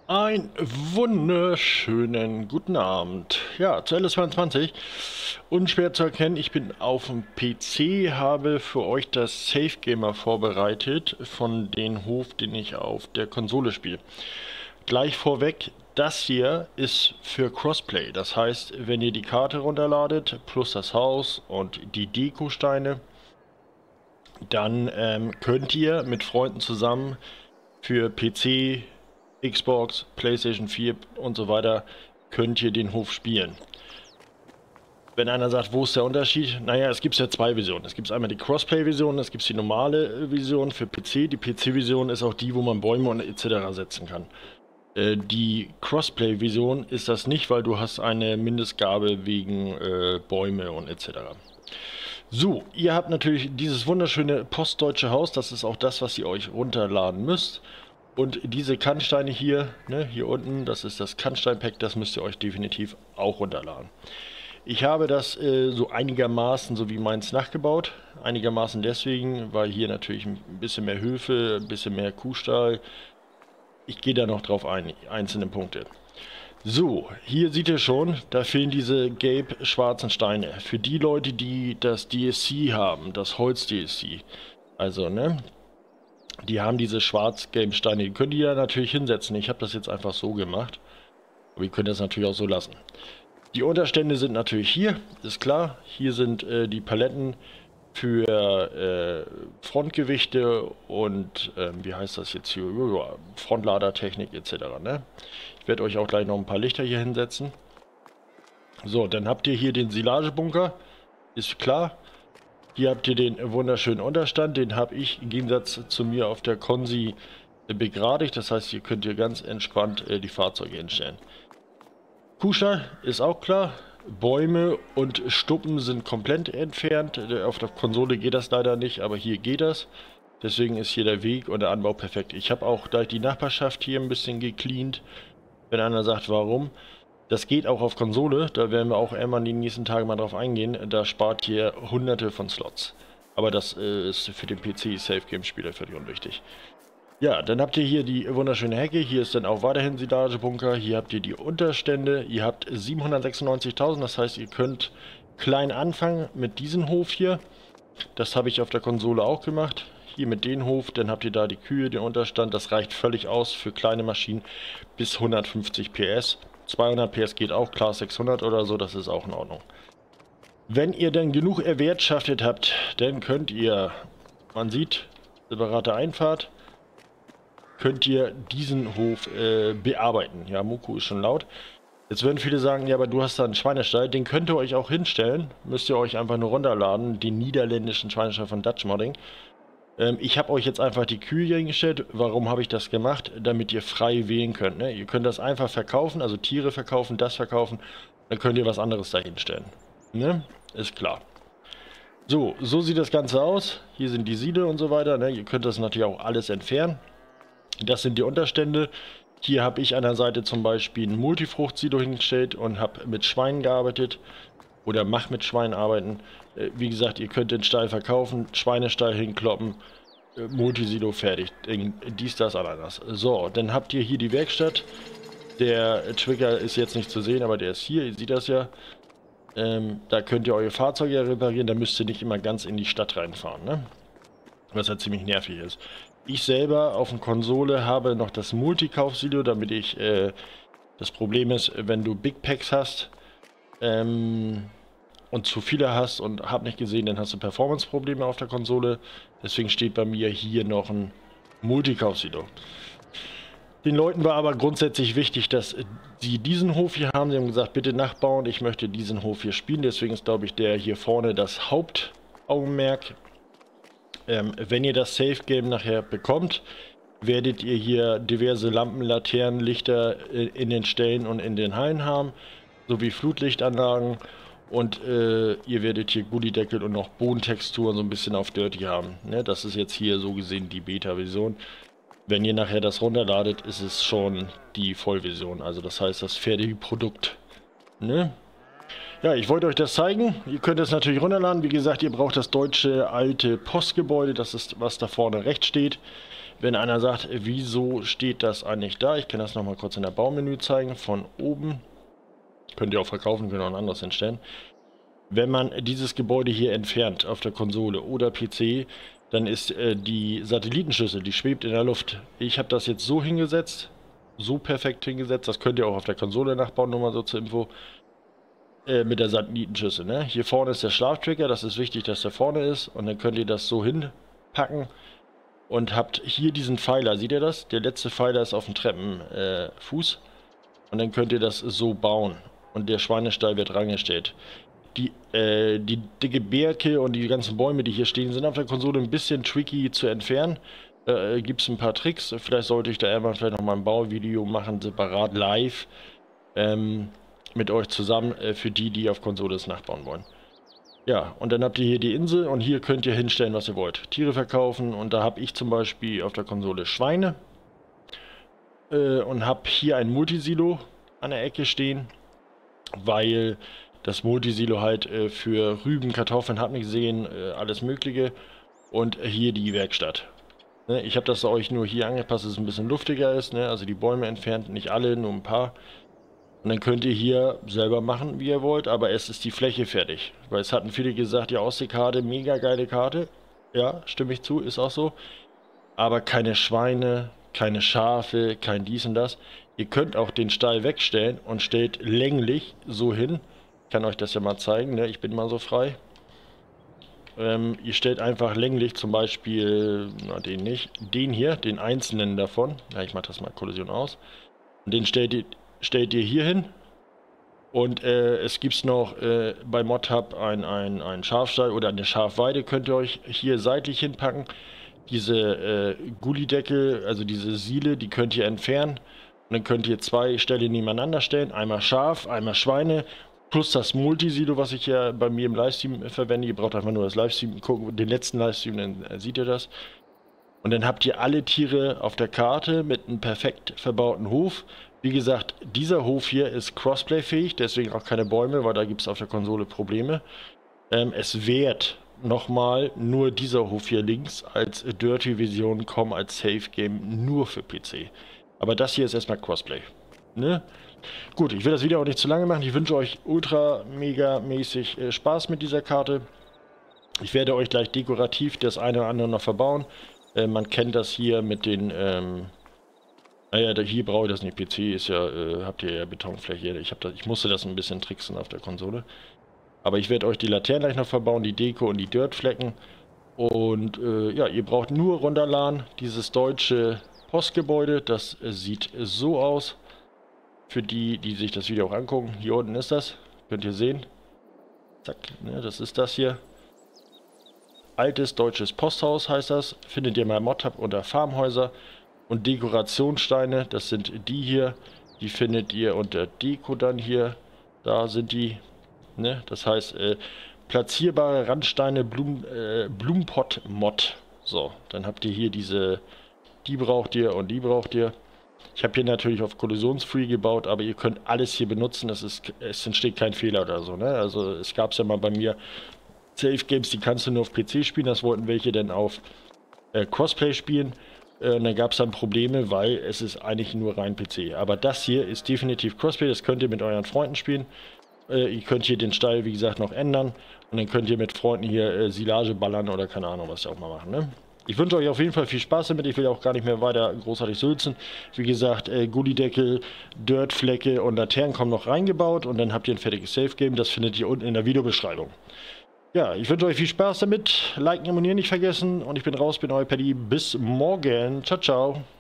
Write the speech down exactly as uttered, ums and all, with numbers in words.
Ein wunderschönen guten Abend. Ja, zu L S zweiundzwanzig. Unschwer zu erkennen, ich bin auf dem P C, habe für euch das Safe Gamer vorbereitet von dem Hof, den ich auf der Konsole spiele. Gleich vorweg, das hier ist für Crossplay. Das heißt, wenn ihr die Karte runterladet, plus das Haus und die Dekosteine, dann ähm, könnt ihr mit Freunden zusammen für P C, Xbox, PlayStation vier und so weiter, könnt ihr den Hof spielen. Wenn einer sagt, wo ist der Unterschied? Naja, es gibt ja zwei Versionen. Es gibt einmal die Crossplay-Version, es gibt die normale Version für P C. Die P C-Version ist auch die, wo man Bäume und et cetera setzen kann. Äh, die Crossplay-Version ist das nicht, weil du hast eine Mindestgabe wegen äh, Bäume und et cetera. So, ihr habt natürlich dieses wunderschöne postdeutsche Haus. Das ist auch das, was ihr euch runterladen müsst. Und diese Kannsteine hier, ne, hier unten, das ist das Kannstein-Pack, das müsst ihr euch definitiv auch runterladen. Ich habe das äh, so einigermaßen, so wie meins, nachgebaut. Einigermaßen deswegen, weil hier natürlich ein bisschen mehr Höfe, ein bisschen mehr Kuhstall. Ich gehe da noch drauf ein, einzelne Punkte. So, hier seht ihr schon, da fehlen diese gelb-schwarzen Steine. Für die Leute, die das D S C haben, das Holz-D S C. Also, ne? Die haben diese schwarz-gelben Steine, die könnt ihr ja natürlich hinsetzen. Ich habe das jetzt einfach so gemacht. Aber ihr könnt das natürlich auch so lassen. Die Unterstände sind natürlich hier, ist klar. Hier sind äh, die Paletten für äh, Frontgewichte und äh, wie heißt das jetzt hier? Frontladertechnik et cetera. Ne? Ich werde euch auch gleich noch ein paar Lichter hier hinsetzen. So, dann habt ihr hier den Silagebunker, ist klar. Hier habt ihr den wunderschönen Unterstand, den habe ich im Gegensatz zu mir auf der Konsi begradigt. Das heißt, hier könnt ihr ganz entspannt äh, die Fahrzeuge hinstellen. Kuhstall ist auch klar. Bäume und Stuppen sind komplett entfernt. Auf der Konsole geht das leider nicht, aber hier geht das. Deswegen ist hier der Weg und der Anbau perfekt. Ich habe auch gleich die Nachbarschaft hier ein bisschen gecleant. Wenn einer sagt, warum? Das geht auch auf Konsole, da werden wir auch irgendwann die nächsten Tage mal drauf eingehen. Da spart ihr hunderte von Slots. Aber das äh, ist für den P C-Safe-Game-Spieler völlig unwichtig. Ja, dann habt ihr hier die wunderschöne Hecke. Hier ist dann auch weiterhin Silagebunker. Hier habt ihr die Unterstände. Ihr habt siebenhundertsechsundneunzigtausend, das heißt, ihr könnt klein anfangen mit diesem Hof hier. Das habe ich auf der Konsole auch gemacht. Hier mit dem Hof, dann habt ihr da die Kühe, den Unterstand. Das reicht völlig aus für kleine Maschinen bis hundertfünfzig P S. zweihundert P S geht auch, klar sechshundert oder so, das ist auch in Ordnung. Wenn ihr dann genug erwirtschaftet habt, dann könnt ihr, man sieht, separate Einfahrt, könnt ihr diesen Hof äh, bearbeiten. Ja, Muku ist schon laut. Jetzt würden viele sagen, ja, aber du hast da einen Schweinestall, den könnt ihr euch auch hinstellen. Müsst ihr euch einfach nur runterladen, den niederländischen Schweinestall von Dutch Modding. Ähm, ich habe euch jetzt einfach die Kühe hier hingestellt. Warum habe ich das gemacht? Damit ihr frei wählen könnt. Ne? Ihr könnt das einfach verkaufen, also Tiere verkaufen, das verkaufen. Dann könnt ihr was anderes da hinstellen. Ne? Ist klar. So, so sieht das Ganze aus. Hier sind die Siede und so weiter. Ne? Ihr könnt das natürlich auch alles entfernen. Das sind die Unterstände. Hier habe ich an der Seite zum Beispiel ein Multifrucht-Silo hingestellt und habe mit Schweinen gearbeitet. Oder mache mit Schweinen arbeiten. Äh, wie gesagt, ihr könnt den Stall verkaufen, Schweinestall hinkloppen, äh, Multisilo fertig. Dies, das, Ananas. So, dann habt ihr hier die Werkstatt. Der Trigger ist jetzt nicht zu sehen, aber der ist hier. Ihr seht das ja. Ähm, da könnt ihr eure Fahrzeuge reparieren. Da müsst ihr nicht immer ganz in die Stadt reinfahren, ne? Was ja ziemlich nervig ist. Ich selber auf der Konsole habe noch das Multikauf-Silo, damit ich, äh, das Problem ist, wenn du Big Packs hast, ähm, und zu viele hast und hab nicht gesehen, dann hast du Performance-Probleme auf der Konsole. Deswegen steht bei mir hier noch ein Multikauf-Silo. Den Leuten war aber grundsätzlich wichtig, dass sie diesen Hof hier haben. Sie haben gesagt, bitte nachbauen, ich möchte diesen Hof hier spielen. Deswegen ist, glaube ich, der hier vorne das Hauptaugenmerk. Ähm, wenn ihr das Safe Game nachher bekommt, werdet ihr hier diverse Lampen, Laternen, Lichter in den Ställen und in den Hallen haben, sowie Flutlichtanlagen, und äh, ihr werdet hier Gullideckel und noch Bodentexturen so ein bisschen auf Dirty haben. Ne? Das ist jetzt hier so gesehen die Beta-Version. Wenn ihr nachher das runterladet, ist es schon die Vollversion, also das heißt das fertige Produkt. Ne? Ja, ich wollte euch das zeigen. Ihr könnt es natürlich runterladen. Wie gesagt, ihr braucht das deutsche alte Postgebäude. Das ist, was da vorne rechts steht. Wenn einer sagt, wieso steht das eigentlich da? Ich kann das nochmal kurz in der Baumenü zeigen, von oben. Könnt ihr auch verkaufen, könnt ihr auch ein anderes hinstellen. Wenn man dieses Gebäude hier entfernt auf der Konsole oder P C, dann ist äh, die Satellitenschüssel, die schwebt in der Luft. Ich habe das jetzt so hingesetzt, so perfekt hingesetzt, das könnt ihr auch auf der Konsole nachbauen, nur mal so zur Info, äh, mit der Satellitenschüssel. Ne? Hier vorne ist der Schlaftrigger, das ist wichtig, dass der vorne ist, und dann könnt ihr das so hinpacken und habt hier diesen Pfeiler, seht ihr das? Der letzte Pfeiler ist auf dem Treppenfuß, äh, und dann könnt ihr das so bauen und der Schweinestall wird rangestellt. Die, äh, die dicke Birke und die ganzen Bäume, die hier stehen, sind auf der Konsole ein bisschen tricky zu entfernen. Äh, Gibt es ein paar Tricks. Vielleicht sollte ich da irgendwann vielleicht noch mal ein Bauvideo machen, separat live, ähm, mit euch zusammen, äh, für die, die auf Konsole das nachbauen wollen. Ja, und dann habt ihr hier die Insel und hier könnt ihr hinstellen, was ihr wollt. Tiere verkaufen, und da habe ich zum Beispiel auf der Konsole Schweine äh, und habe hier ein Multisilo an der Ecke stehen, weil das Multisilo halt äh, für Rüben, Kartoffeln, habt ihr gesehen, äh, alles mögliche. Und hier die Werkstatt. Ne, ich habe das euch nur hier angepasst, dass es ein bisschen luftiger ist. Ne? Also die Bäume entfernt, nicht alle, nur ein paar. Und dann könnt ihr hier selber machen, wie ihr wollt, aber es ist die Fläche fertig. Weil es hatten viele gesagt, die Ostseekarte, mega geile Karte. Ja, stimme ich zu, ist auch so. Aber keine Schweine, keine Schafe, kein dies und das. Ihr könnt auch den Stall wegstellen und stellt länglich so hin. Ich kann euch das ja mal zeigen, ne? Ich bin mal so frei. Ähm, ihr stellt einfach länglich zum Beispiel, na den nicht, den hier, den einzelnen davon. Ja, ich mache das mal Kollision aus. Und den stellt ihr, stellt ihr hier hin. Und äh, es gibt noch äh, bei ModHub ein, ein, ein Schafstall oder eine Schafweide, könnt ihr euch hier seitlich hinpacken. Diese äh, Gullideckel, also diese Siele, die könnt ihr entfernen. Und dann könnt ihr zwei Ställe nebeneinander stellen. Einmal Schaf, einmal Schweine. Plus das Multisilo, was ich ja bei mir im Livestream verwende. Ihr braucht einfach nur das Livestream gucken, den letzten Livestream, dann seht ihr das. Und dann habt ihr alle Tiere auf der Karte mit einem perfekt verbauten Hof. Wie gesagt, dieser Hof hier ist Crossplay-fähig, deswegen auch keine Bäume, weil da gibt es auf der Konsole Probleme. Ähm, es wird nochmal nur dieser Hof hier links als Dirty-Version kommen, als Safe-Game nur für P C. Aber das hier ist erstmal Crossplay. Ne? Gut, ich will das Video auch nicht zu lange machen. Ich wünsche euch ultra mega mäßig äh, Spaß mit dieser Karte. Ich werde euch gleich dekorativ das eine oder andere noch verbauen. Äh, man kennt das hier mit den, ähm, naja, hier brauche ich das nicht. P C ist ja, äh, habt ihr ja Betonfläche. Ich, hab das, ich musste das ein bisschen tricksen auf der Konsole. Aber ich werde euch die Laternen gleich noch verbauen, die Deko und die Dirtflecken. Und äh, ja, ihr braucht nur runterladen dieses deutsche Postgebäude. Das äh, sieht so aus. Für die, die sich das Video auch angucken. Hier unten ist das. Könnt ihr sehen. Zack, ne, das ist das hier. Altes deutsches Posthaus heißt das. Findet ihr mal im ModHub unter Farmhäuser. Und Dekorationssteine, das sind die hier. Die findet ihr unter Deko dann hier. Da sind die. Ne? Das heißt, äh, platzierbare Randsteine, Blumen, äh, Blumenpott-Mod. So, dann habt ihr hier diese. Die braucht ihr und die braucht ihr. Ich habe hier natürlich auf Kollisionsfree gebaut, aber ihr könnt alles hier benutzen, es, ist, es entsteht kein Fehler oder so. Ne? Also es gab es ja mal bei mir Safe Games, die kannst du nur auf P C spielen, das wollten welche dann auf äh, Crossplay spielen. Äh, und dann gab es dann Probleme, weil es ist eigentlich nur rein P C. Aber das hier ist definitiv Crossplay, das könnt ihr mit euren Freunden spielen. Äh, ihr könnt hier den Stall, wie gesagt, noch ändern. Und dann könnt ihr mit Freunden hier äh, Silage ballern oder keine Ahnung, was ihr auch mal machen. Ne? Ich wünsche euch auf jeden Fall viel Spaß damit. Ich will auch gar nicht mehr weiter großartig sülzen. Wie gesagt, äh, Gullideckel, Dirtflecke und Laternen kommen noch reingebaut. Und dann habt ihr ein fertiges Safe-Game. Das findet ihr unten in der Videobeschreibung. Ja, ich wünsche euch viel Spaß damit. Liken, abonnieren nicht vergessen. Und ich bin raus, bin euer Paddy. Bis morgen. Ciao, ciao.